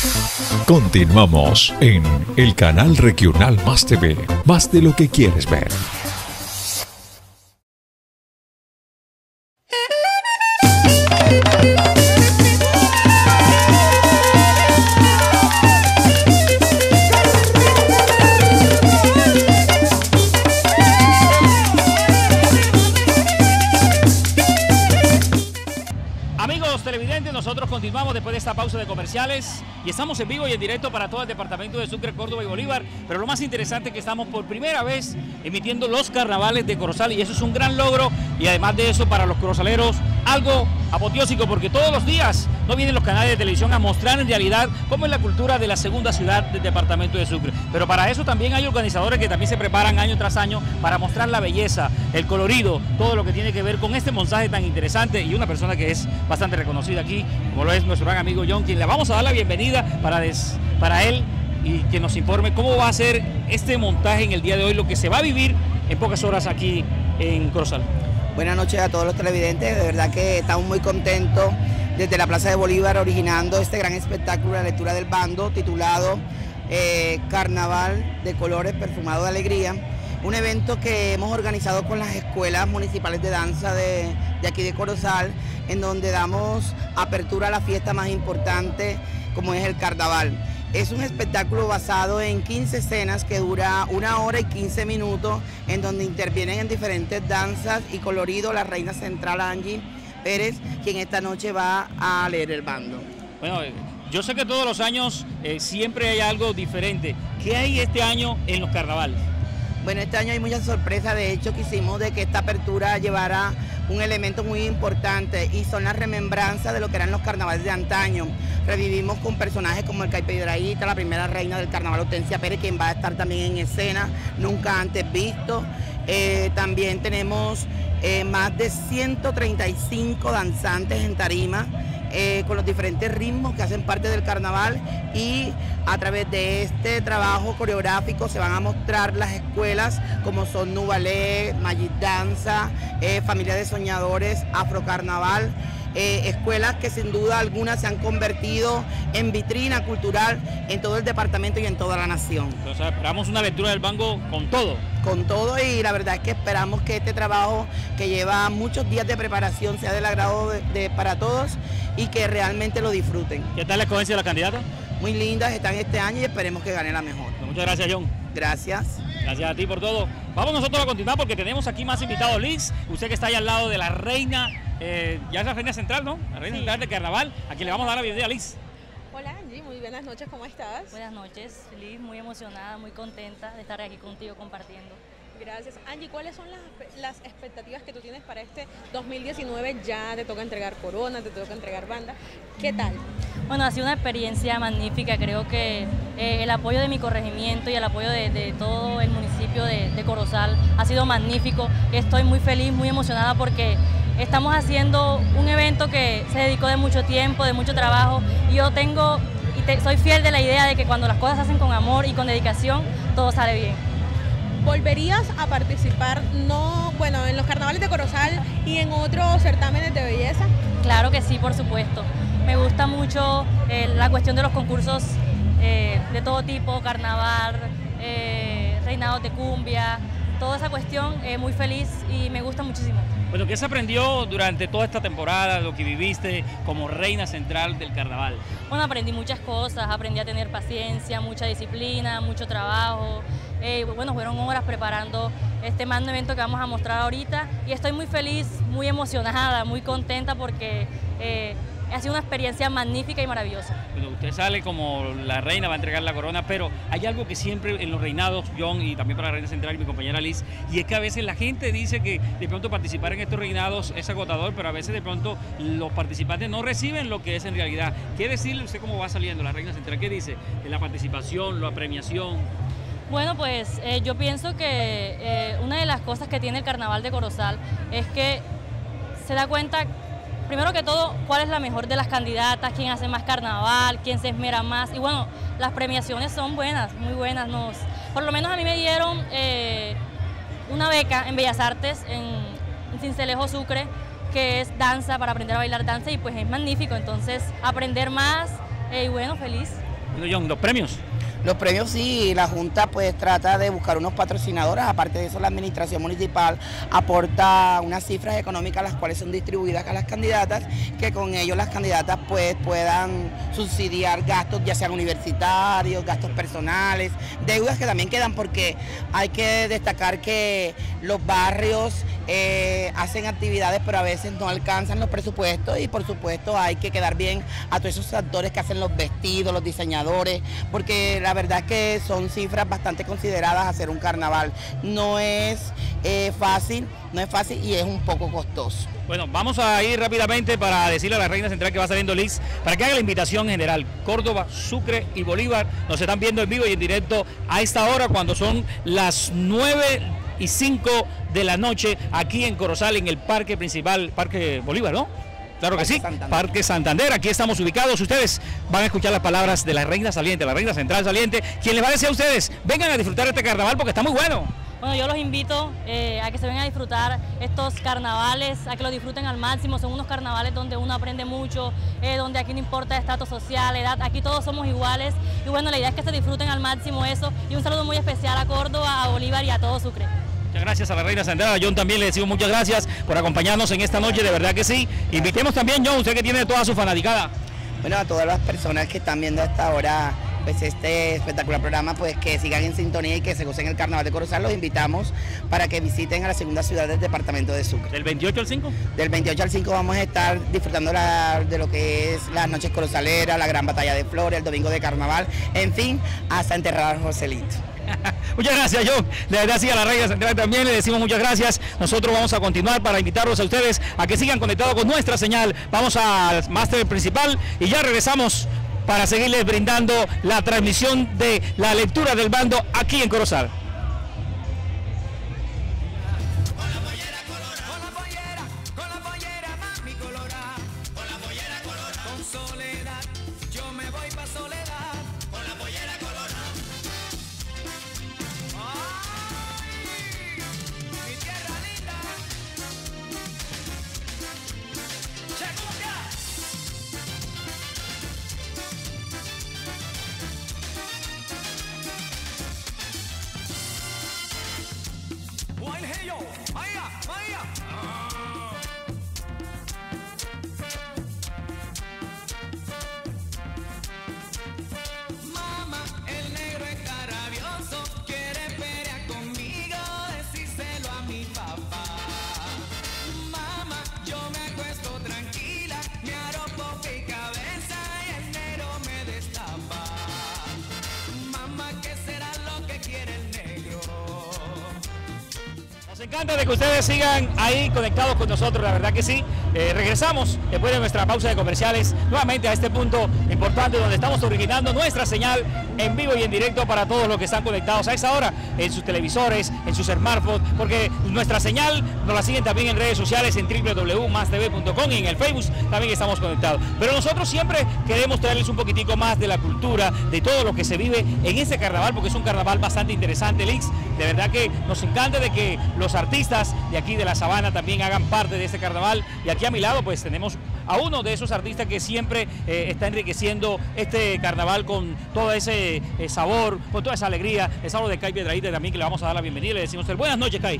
Continuamos en el canal regional Más TV, más de lo que quieres ver. Nosotros continuamos después de esta pausa de comerciales y estamos en vivo y en directo para todo el departamento de Sucre, Córdoba y Bolívar, pero lo más interesante es que estamos por primera vez emitiendo los carnavales de Corozal y eso es un gran logro y además de eso para los corozaleros algo apoteósico porque todos los días no vienen los canales de televisión a mostrar en realidad cómo es la cultura de la segunda ciudad del departamento de Sucre, pero para eso también hay organizadores que también se preparan año tras año para mostrar la belleza, el colorido, todo lo que tiene que ver con este montaje tan interesante y una persona que es bastante reconocida aquí, como lo es nuestro gran amigo John, quien le vamos a dar la bienvenida para él y que nos informe cómo va a ser este montaje en el día de hoy, lo que se va a vivir en pocas horas aquí en Corozal. Buenas noches a todos los televidentes, de verdad que estamos muy contentos desde la Plaza de Bolívar originando este gran espectáculo, la lectura del bando, titulado Carnaval de Colores Perfumado de Alegría, un evento que hemos organizado con las escuelas municipales de danza de aquí de Corozal, en donde damos apertura a la fiesta más importante como es el carnaval. Es un espectáculo basado en 15 escenas que dura 1 hora y 15 minutos, en donde intervienen en diferentes danzas y colorido la reina central Angie Pérez, quien esta noche va a leer el bando. Bueno, yo sé que todos los años siempre hay algo diferente. ¿Qué hay este año en los carnavales? Bueno, este año hay muchas sorpresas, de hecho quisimos de que esta apertura llevara un elemento muy importante y son las remembranzas de lo que eran los carnavales de antaño. Revivimos con personajes como el Caipidraíta, la primera reina del carnaval Hortensia Pérez, quien va a estar también en escena, nunca antes visto. También tenemos más de 135 danzantes en tarima, con los diferentes ritmos que hacen parte del carnaval y a través de este trabajo coreográfico se van a mostrar las escuelas como son Nubalé, Magic Danza, Familia de Soñadores, Afrocarnaval, escuelas que sin duda alguna se han convertido en vitrina cultural en todo el departamento y en toda la nación. Entonces esperamos una lectura del banco con todo. Con todo y la verdad es que esperamos que este trabajo que lleva muchos días de preparación sea del agrado para todos y que realmente lo disfruten. ¿Qué tal la escogencia de las candidatas? Muy lindas están este año y esperemos que gane la mejor. Muchas gracias, John. Gracias. Gracias a ti por todo. Vamos nosotros a continuar porque tenemos aquí más invitados. Liz, usted que está ahí al lado de la reina, ya es la reina central, ¿no? La reina central de carnaval, a quien le vamos a dar la bienvenida, Liz. Hola Angie, muy buenas noches, ¿cómo estás? Buenas noches, Liz, muy emocionada, muy contenta de estar aquí contigo compartiendo. Gracias. Angie, ¿cuáles son las expectativas que tú tienes para este 2019? Ya te toca entregar corona, te toca entregar banda. ¿Qué tal? Bueno, ha sido una experiencia magnífica. Creo que el apoyo de mi corregimiento y el apoyo de todo el municipio de Corozal ha sido magnífico. Estoy muy feliz, muy emocionada porque estamos haciendo un evento que se dedicó de mucho tiempo, de mucho trabajo. Y yo soy fiel de la idea de que cuando las cosas se hacen con amor y con dedicación, todo sale bien. ¿Volverías a participar en los carnavales de Corozal y en otros certámenes de belleza? Claro que sí, por supuesto. Me gusta mucho la cuestión de los concursos de todo tipo, carnaval, reinados de cumbia, toda esa cuestión, muy feliz y me gusta muchísimo. Bueno, ¿qué se aprendió durante toda esta temporada, lo que viviste como reina central del carnaval? Bueno, aprendí muchas cosas, aprendí a tener paciencia, mucha disciplina, mucho trabajo. Bueno, fueron horas preparando este magno evento que vamos a mostrar ahorita y estoy muy feliz, muy emocionada, muy contenta porque ha sido una experiencia magnífica y maravillosa. Bueno, usted sale como la reina, va a entregar la corona, pero hay algo que siempre en los reinados, John, y también para la reina central y mi compañera Liz, y es que a veces la gente dice que de pronto participar en estos reinados es agotador, pero a veces de pronto los participantes no reciben lo que es en realidad. ¿Qué decirle usted cómo va saliendo la reina central? ¿Qué dice de la participación, la premiación? Bueno, pues yo pienso que una de las cosas que tiene el carnaval de Corozal es que se da cuenta, primero que todo, cuál es la mejor de las candidatas, quién hace más carnaval, quién se esmera más. Y bueno, las premiaciones son buenas, muy buenas. Por lo menos a mí me dieron una beca en Bellas Artes, en Sincelejo, Sucre, que es danza, para aprender a bailar danza y pues es magnífico. Entonces, aprender más y bueno, feliz. Bueno, John, ¿los premios? Los premios sí, la Junta pues trata de buscar unos patrocinadores, aparte de eso la administración municipal aporta unas cifras económicas las cuales son distribuidas a las candidatas, que con ello las candidatas pues puedan subsidiar gastos ya sean universitarios, gastos personales, deudas que también quedan, porque hay que destacar que los barrios hacen actividades pero a veces no alcanzan los presupuestos, y por supuesto hay que quedar bien a todos esos actores que hacen los vestidos, los diseñadores, porque la verdad es que son cifras bastante consideradas hacer un carnaval. No es fácil y es un poco costoso. Bueno, vamos a ir rápidamente para decirle a la Reina Central que va saliendo Liz, para que haga la invitación general. Córdoba, Sucre y Bolívar nos están viendo en vivo y en directo a esta hora, cuando son las 9:05 de la noche, aquí en Corozal, en el parque principal, Parque Bolívar, ¿no? Claro que sí, Parque Santander, aquí estamos ubicados. Ustedes van a escuchar las palabras de la Reina Saliente, la Reina Central Saliente, quien les va a decir a ustedes, vengan a disfrutar este carnaval porque está muy bueno. Bueno, yo los invito a que se vengan a disfrutar estos carnavales, a que lo disfruten al máximo. Son unos carnavales donde uno aprende mucho, donde aquí no importa estatus social, edad, aquí todos somos iguales. Y bueno, la idea es que se disfruten al máximo eso. Y un saludo muy especial a Córdoba, a Bolívar y a todo Sucre. Muchas gracias a la Reina Central. A John también le decimos muchas gracias por acompañarnos en esta noche, de verdad que sí. Invitemos también, John, usted que tiene toda su fanaticada. Bueno, a todas las personas que están viendo hasta ahora pues este espectacular programa, pues que sigan en sintonía y que se gocen el Carnaval de Corozal. Los invitamos para que visiten a la segunda ciudad del departamento de Sucre. ¿Del 28 al 5? Del 28 al 5 vamos a estar disfrutando de lo que es las noches corozaleras, la gran batalla de flores, el domingo de carnaval, en fin, hasta enterrar a Joselito. Muchas gracias, John. Le agradecemos a la Reina Central también, le decimos muchas gracias. Nosotros vamos a continuar para invitarlos a ustedes a que sigan conectados con nuestra señal. Vamos al máster principal y ya regresamos para seguirles brindando la transmisión de la lectura del bando aquí en Corozal. Nos encanta de que ustedes sigan ahí conectados con nosotros, la verdad que sí. Regresamos después de nuestra pausa de comerciales nuevamente a este punto importante donde estamos originando nuestra señal en vivo y en directo para todos los que están conectados a esa hora en sus televisores, en sus smartphones, porque nuestra señal nos la siguen también en redes sociales, en www.mastv.com y en el Facebook también estamos conectados. Pero nosotros siempre queremos traerles un poquitico más de la cultura, de todo lo que se vive en este carnaval, porque es un carnaval bastante interesante, Lix. De verdad que nos encanta de que los artistas de aquí de la Sabana también hagan parte de este carnaval, y aquí a mi lado pues tenemos a uno de esos artistas que siempre está enriqueciendo este carnaval con todo ese sabor, con toda esa alegría. Es algo de Kai Piedrahita también, que le vamos a dar la bienvenida. Le decimos buenas noches, Kai.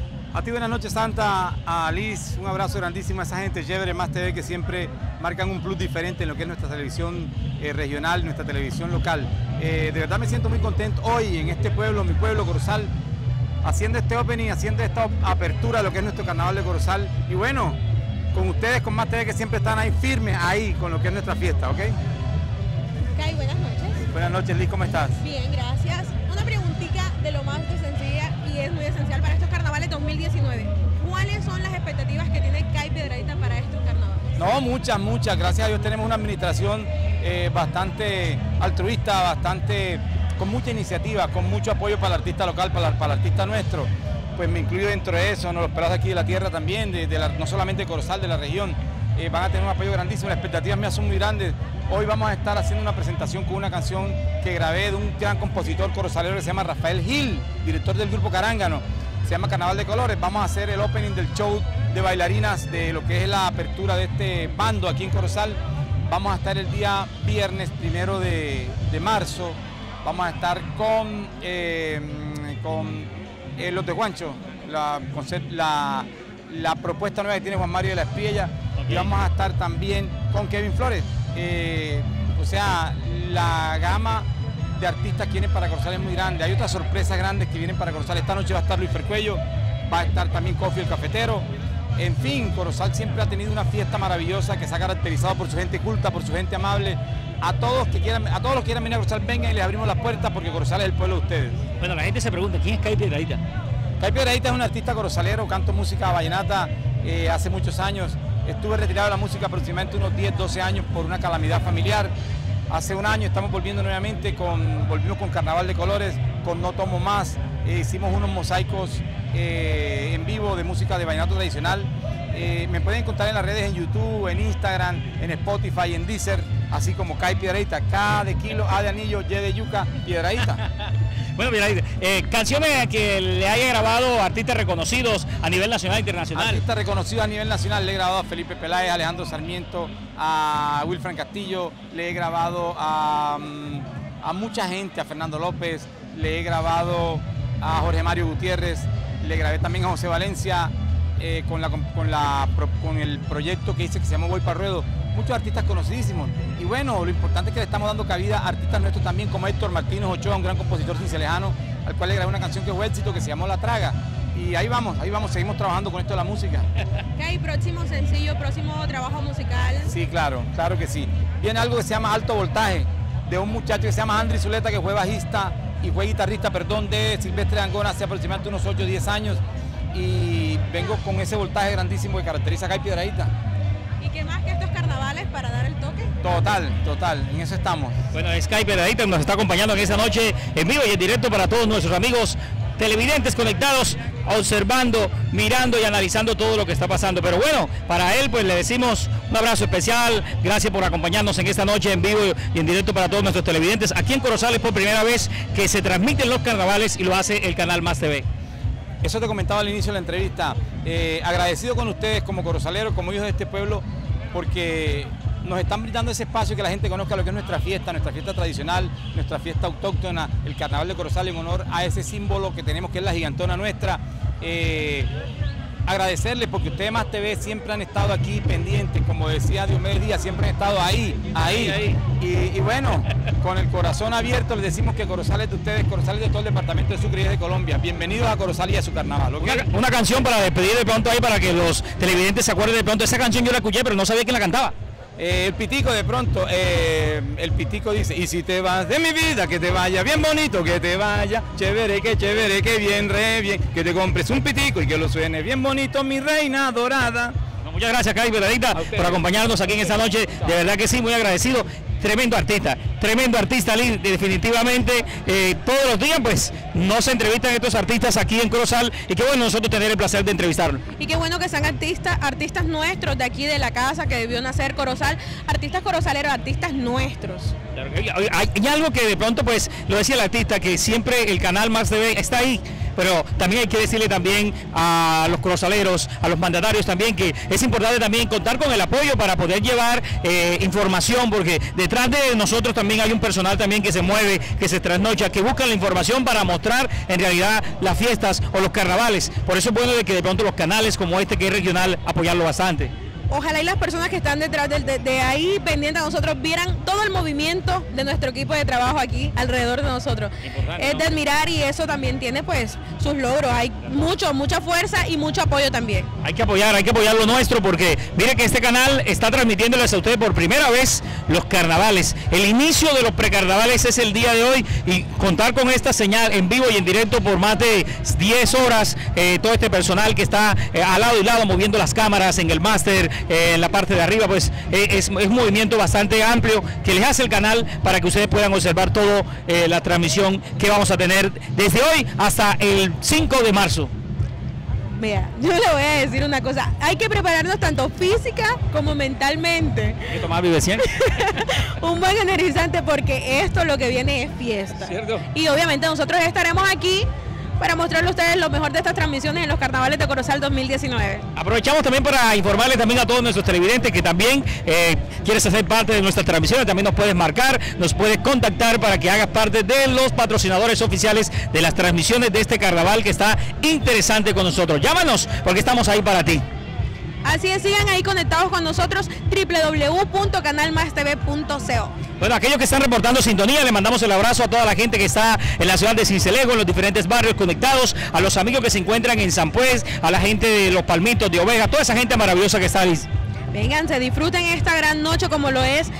A ti buenas noches, Santa, a Liz, un abrazo grandísimo a esa gente chévere, Más TV, que siempre marcan un plus diferente en lo que es nuestra televisión regional, nuestra televisión local. De verdad me siento muy contento hoy en este pueblo, mi pueblo, Corozal, haciendo este opening, haciendo esta apertura a lo que es nuestro carnaval de Corozal. Y bueno, con ustedes, con Más TV, que siempre están ahí firmes, ahí con lo que es nuestra fiesta, ¿ok? Kai, buenas noches. Buenas noches, Liz, ¿cómo estás? Bien, gracias. Una preguntita de lo más sencilla y es muy esencial para estos carnavales 2019. ¿Cuáles son las expectativas que tiene Kai Piedrahita para estos carnavales? No, muchas. Gracias a Dios tenemos una administración bastante altruista, con mucha iniciativa, con mucho apoyo para el artista local, para el artista nuestro. Pues me incluyo dentro de eso, ¿no? Los pelados aquí de la tierra también, no solamente de Corozal, de la región, van a tener un apoyo grandísimo. Las expectativas mías son muy grandes. Hoy vamos a estar haciendo una presentación con una canción que grabé de un gran compositor corozalero que se llama Rafael Gil, director del grupo Carángano. Se llama Carnaval de Colores. Vamos a hacer el opening del show de bailarinas de lo que es la apertura de este bando aquí en Corozal. Vamos a estar el día viernes 1 de marzo, vamos a estar con los de Juancho, la propuesta nueva que tiene Juan Mario de la Espiella, y vamos a estar también con Kevin Flores. O sea, la gama de artistas que vienen para Corozal es muy grande. Hay otras sorpresas grandes que vienen para Corozal. Esta noche va a estar Luis Fercuello, va a estar también Kofi el Cafetero. En fin, Corozal siempre ha tenido una fiesta maravillosa que se ha caracterizado por su gente culta, por su gente amable. A todos los que quieran venir a Corozal, vengan y les abrimos las puertas porque Corozal es el pueblo de ustedes. Bueno, la gente se pregunta, ¿quién es Kai Piedradita? Kai Piedradita es un artista corozalero, canto música vallenata hace muchos años. Estuve retirado de la música aproximadamente unos 10, 12 años por una calamidad familiar. Hace un año estamos volviendo nuevamente, volvimos con Carnaval de Colores, con No Tomo Más. Hicimos unos mosaicos en vivo de música de vallenato tradicional. Me pueden encontrar en las redes, en YouTube, en Instagram, en Spotify, en Deezer, así como Kai Piedradita, K de kilo, A de anillo, Y de yuca, Piedradita. Bueno, Piedradita, canciones que le haya grabado artistas reconocidos a nivel nacional e internacional. Artistas reconocidos a nivel nacional, le he grabado a Felipe Peláez, a Alejandro Sarmiento, a Wilfran Castillo, le he grabado a mucha gente, a Fernando López, le he grabado a Jorge Mario Gutiérrez, le grabé también a José Valencia con el proyecto que hice que se llama Voy para Ruedo. Muchos artistas conocidísimos. Y bueno, lo importante es que le estamos dando cabida a artistas nuestros también, como Héctor Martínez Ochoa, un gran compositor cincelejano, al cual le grabé una canción que fue éxito, que se llamó La Traga. Y ahí vamos, seguimos trabajando con esto de la música. Kai, próximo sencillo, próximo trabajo musical. Sí, claro que sí. Viene algo que se llama Alto Voltaje, de un muchacho que se llama Andri Zuleta, que fue bajista y fue guitarrista, de Silvestre Angona hace aproximadamente unos 8 o 10 años. Y vengo con ese voltaje grandísimo que caracteriza a Kai Piedradita. ¿Y qué más que estos carnavales para dar el toque? Total, en eso estamos. Bueno, es Kai Piedradita, nos está acompañando en esta noche en vivo y en directo para todos nuestros amigos televidentes conectados, observando, mirando y analizando todo lo que está pasando. Pero bueno, para él pues le decimos un abrazo especial, gracias por acompañarnos en esta noche en vivo y en directo para todos nuestros televidentes. Aquí en Corozal es por primera vez que se transmiten los carnavales y lo hace el canal Más TV. Eso te comentaba al inicio de la entrevista, agradecido con ustedes como corozaleros, como hijos de este pueblo, porque nos están brindando ese espacio que la gente conozca lo que es nuestra fiesta tradicional, nuestra fiesta autóctona, el Carnaval de Corozal, en honor a ese símbolo que tenemos que es la gigantona nuestra. Agradecerles porque ustedes Más TV siempre han estado aquí pendientes, como decía Diomedes Díaz, siempre han estado ahí. Y bueno, con el corazón abierto les decimos que Corozal es de ustedes, Corozal es de todo el departamento de Sucre y de Colombia. Bienvenidos a Corozal y a su carnaval. ¿Okay? Una canción para despedir de pronto ahí, para que los televidentes se acuerden de pronto. Esa canción yo la escuché, pero no sabía quién la cantaba. El Pitico de pronto, el Pitico dice, y si te vas de mi vida, que te vaya bien bonito, que te vaya chévere, que bien, re bien, que te compres un pitico y que lo suene bien bonito, mi reina dorada. Muchas gracias, Kai Piedradita, por acompañarnos aquí en esta noche, de verdad que sí, muy agradecido. Tremendo artista, definitivamente. Todos los días pues no se entrevistan estos artistas aquí en Corozal y qué bueno nosotros tener el placer de entrevistarlos. Y qué bueno que sean artistas nuestros de aquí de la casa que debió nacer Corozal, artistas corozaleros, artistas nuestros. Hay algo que de pronto pues lo decía el artista, que siempre el canal Más TV está ahí, pero también hay que decirle también a los corozaleros, a los mandatarios también, que es importante también contar con el apoyo para poder llevar información, porque detrás de nosotros también hay un personal también que se mueve, que se trasnocha, que busca la información para mostrar en realidad las fiestas o los carnavales. Por eso es bueno de que de pronto los canales como este, que es regional, apoyarlo bastante. Ojalá y las personas que están detrás de ahí pendientes de nosotros vieran todo el movimiento de nuestro equipo de trabajo aquí alrededor de nosotros. Es de admirar, y eso también tiene pues sus logros. Hay mucha fuerza y mucho apoyo también. Hay que apoyar lo nuestro, porque mire que este canal está transmitiéndoles a ustedes por primera vez los carnavales. El inicio de los precarnavales es el día de hoy, y contar con esta señal en vivo y en directo por más de 10 horas, todo este personal que está al lado y lado moviendo las cámaras en el máster, en la parte de arriba, pues es un movimiento bastante amplio que les hace el canal para que ustedes puedan observar todo la transmisión que vamos a tener desde hoy hasta el 5 de marzo. Mira, yo le voy a decir una cosa, hay que prepararnos tanto física como mentalmente. Hay que tomar Vivecien. Un buen energizante, porque esto lo que viene es fiesta. ¿Cierto? Y obviamente nosotros estaremos aquí para mostrarle a ustedes lo mejor de estas transmisiones en los carnavales de Corozal 2019. Aprovechamos también para informarles también a todos nuestros televidentes que también quieres hacer parte de nuestras transmisiones, también nos puedes marcar, nos puedes contactar para que hagas parte de los patrocinadores oficiales de las transmisiones de este carnaval que está interesante con nosotros. Llámanos porque estamos ahí para ti. Así es, sigan ahí conectados con nosotros, www.canalmastv.co. Bueno, aquellos que están reportando sintonía, le mandamos el abrazo a toda la gente que está en la ciudad de Sincelejo, en los diferentes barrios conectados, a los amigos que se encuentran en San Pues, a la gente de Los Palmitos, de Ovega, toda esa gente maravillosa que está ahí. Vénganse, disfruten esta gran noche como lo es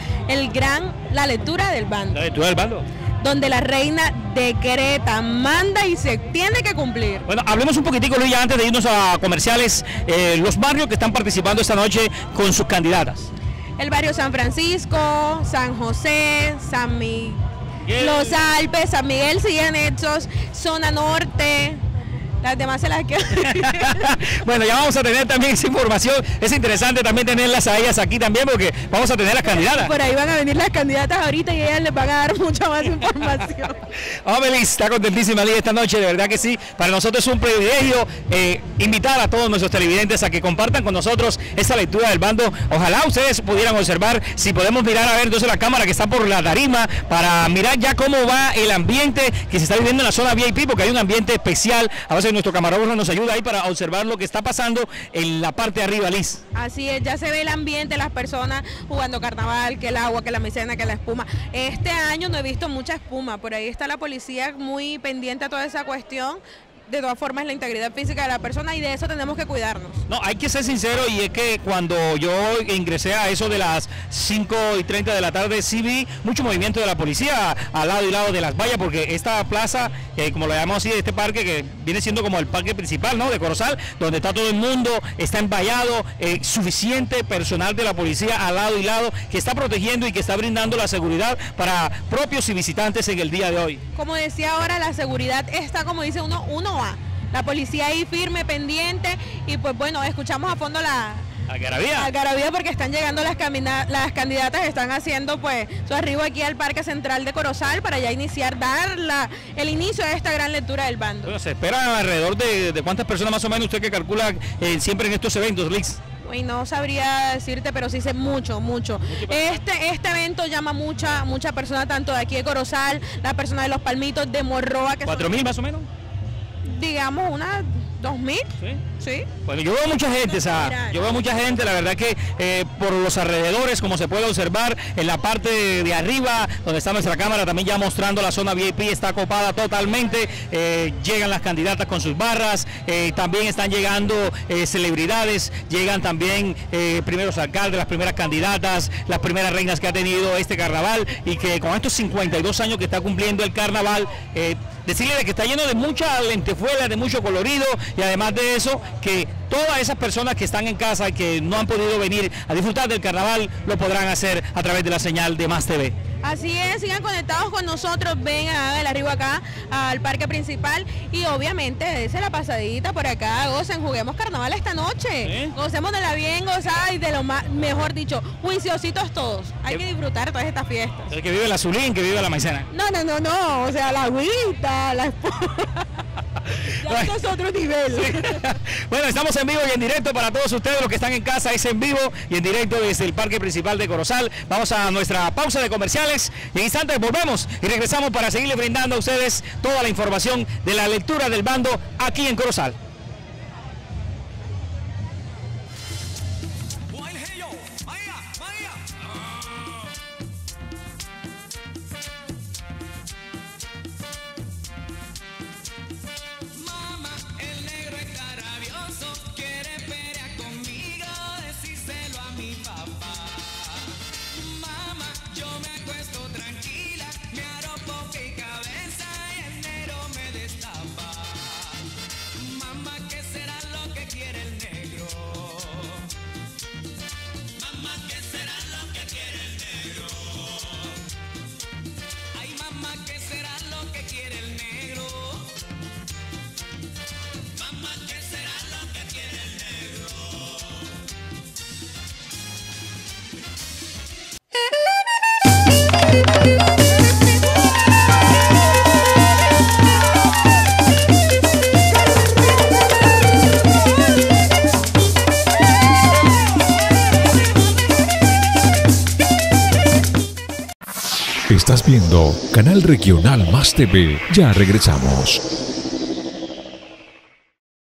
la lectura del bando. ¿La lectura del bando? Donde la reina decreta, manda y se tiene que cumplir. Bueno, hablemos un poquitico, Luis, ya antes de irnos a comerciales, los barrios que están participando esta noche con sus candidatas. El barrio San Francisco, San José, San Miguel, Los Alpes, San Miguel sigue anexos, zona norte. Las demás se las quedan. Bueno, ya vamos a tener también esa información. Es interesante también tenerlas a ellas aquí también porque vamos a tener las candidatas. Por ahí van a venir las candidatas ahorita y ellas les van a dar mucha más información. Belis, está contentísima Liz esta noche, de verdad que sí. Para nosotros es un privilegio invitar a todos nuestros televidentes a que compartan con nosotros esta lectura del bando. Ojalá ustedes pudieran observar, si podemos mirar a ver entonces la cámara que está por la tarima para mirar ya cómo va el ambiente que se está viviendo en la zona VIP, porque hay un ambiente especial. A veces nuestro camarógrafo nos ayuda ahí para observar lo que está pasando en la parte de arriba, Liz. Así es, ya se ve el ambiente, las personas jugando carnaval, que el agua, que la maicena, que la espuma. Este año no he visto mucha espuma, por ahí está la policía muy pendiente a toda esa cuestión. De todas formas, la integridad física de la persona y de eso tenemos que cuidarnos. No, hay que ser sincero, y es que cuando yo ingresé a eso de las 5:30 de la tarde, sí vi mucho movimiento de la policía al lado y lado de las vallas, porque esta plaza, como lo llamamos así, este parque que viene siendo como el parque principal, ¿no?, de Corozal, donde está todo el mundo, está envallado, suficiente personal de la policía al lado y lado, que está protegiendo y que está brindando la seguridad para propios y visitantes en el día de hoy. Como decía ahora, la seguridad está, como dice uno va. La policía ahí firme, pendiente, y pues bueno, escuchamos a fondo la algarabía porque están llegando las candidatas, están haciendo pues su arribo aquí al Parque Central de Corozal para ya el inicio de esta gran lectura del bando. Bueno, se espera alrededor de cuántas personas más o menos usted que calcula siempre en estos eventos, Liz. Uy, no sabría decirte, pero sí sé mucho. Este evento llama mucha persona, tanto de aquí de Corozal, la persona de Los Palmitos, de Morroa. Que 4.000 más o menos. Digamos unas 2.000. Sí. Bueno, yo veo mucha gente, la verdad que por los alrededores, como se puede observar, en la parte de arriba, donde está nuestra cámara, también ya mostrando la zona VIP, está copada totalmente, llegan las candidatas con sus barras, también están llegando celebridades, llegan también primeros alcaldes, las primeras candidatas, las primeras reinas que ha tenido este carnaval, y que con estos 52 años que está cumpliendo el carnaval, decirle de que está lleno de mucha lentejuela, de mucho colorido, y además de eso, que todas esas personas que están en casa y que no han podido venir a disfrutar del carnaval, lo podrán hacer a través de la señal de Más TV. Así es, sigan conectados con nosotros, vengan, hagan el arribo acá al parque principal y obviamente dense la pasadita por acá, gocen, juguemos carnaval esta noche, gocemos de la bien gozada y de lo más, mejor dicho, juiciositos todos, hay que disfrutar todas estas fiestas. El que vive el azulín, que vive la maicena. No, o sea, la agüita, la ya esto es otro nivel. Sí. Bueno, estamos en vivo y en directo para todos ustedes, los que están en casa, es en vivo y en directo desde el parque principal de Corozal. Vamos a nuestra pausa de comerciales y en instantes volvemos y regresamos para seguirles brindando a ustedes toda la información de la lectura del bando aquí en Corozal. Mamá, Estás viendo Canal Regional Más TV. Ya regresamos.